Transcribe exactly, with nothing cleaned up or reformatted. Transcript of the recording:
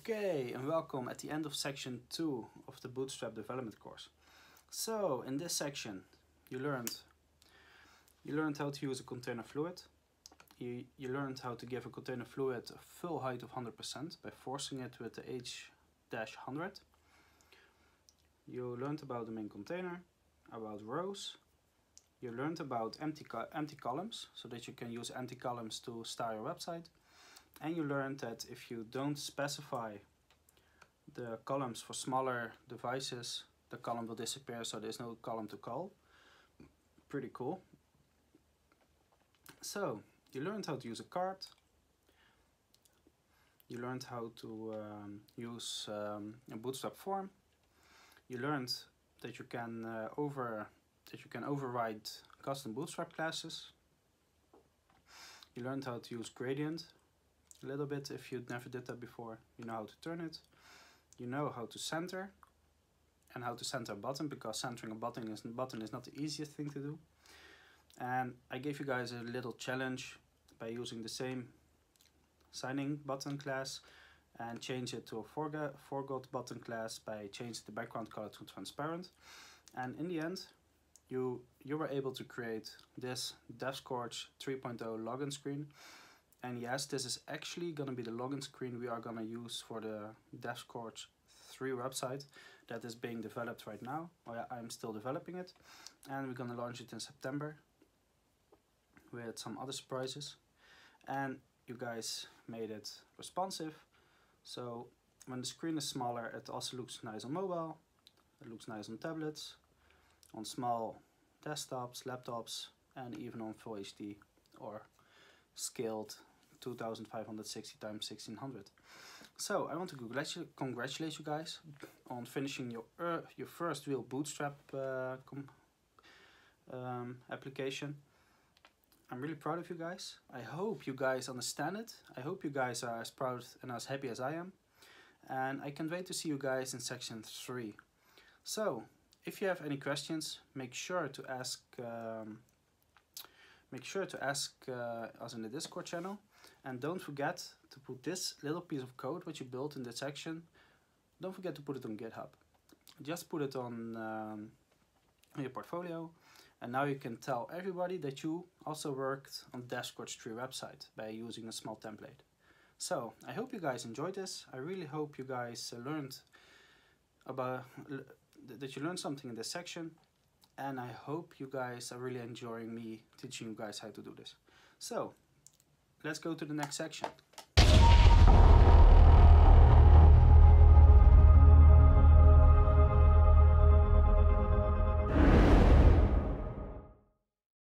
Okay, and welcome at the end of section two of the Bootstrap development course. So in this section you learned you learned how to use a container fluid. You, you learned how to give a container fluid a full height of one hundred percent by forcing it with the H one hundred. You learned about the main container, about rows. You learned about empty, co empty columns, so that you can use empty columns to style your website. And you learned that if you don't specify the columns for smaller devices, the column will disappear, so there's no column to call. Pretty cool. So, you learned how to use a cart. You learned how to um, use um, a Bootstrap form. You learned that you can uh, over that you can override custom Bootstrap classes. You learned how to use gradient a little bit. If you never did that before, you know how to turn it. You know how to center and how to center a button, because centering a button is, button is not the easiest thing to do. And I gave you guys a little challenge by using the same signing button class and change it to a forgot, forgot button class by changing the background color to transparent. And in the end, you you were able to create this DevScorch three point oh login screen. And yes, this is actually going to be the login screen we are going to use for the DevScorch three website that is being developed right now. I'm still developing it, and we're going to launch it in September with some other surprises. And you guys made it responsive, so when the screen is smaller, it also looks nice on mobile, it looks nice on tablets, on small desktops, laptops, and even on Full H D or scaled two thousand five hundred sixty by sixteen hundred. So I want to congratulate, congratulate you guys on finishing your uh, your first real Bootstrap uh, com um, application. I'm really proud of you guys. I hope you guys understand it. I hope you guys are as proud and as happy as I am. And I can't wait to see you guys in section three. So if you have any questions, make sure to ask um, make sure to ask uh, us in the Discord channel. And don't forget to put this little piece of code which you built in this section, don't forget to put it on GitHub. Just put it on um, your portfolio, and now you can tell everybody that you also worked on the DevScorch three website by using a small template. So I hope you guys enjoyed this. I really hope you guys uh, learned about that you learned something in this section, and I hope you guys are really enjoying me teaching you guys how to do this. So let's go to the next section.